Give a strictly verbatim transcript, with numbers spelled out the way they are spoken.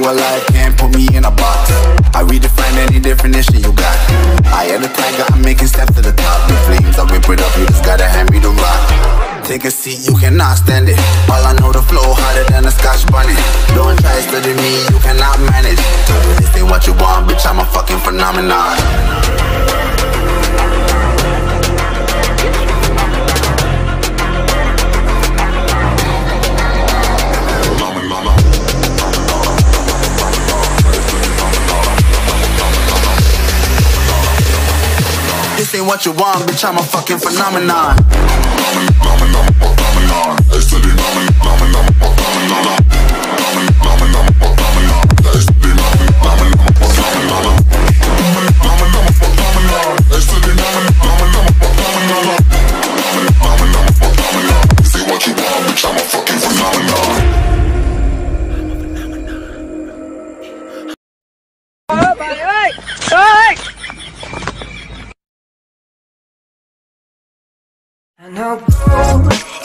alive, can't put me in a box. I redefine any definition you got. I am the tiger, I'm making steps to the top. The flames, I whip it up, you just gotta hand me the rock. Take a seat, you cannot stand it. All I know, the flow harder than a scotch bonnet. Don't try study me, you cannot manage. This ain't what you want, bitch, I'm a fucking phenomenon. This ain't what you want, bitch, I'm a fucking phenomenon. I know.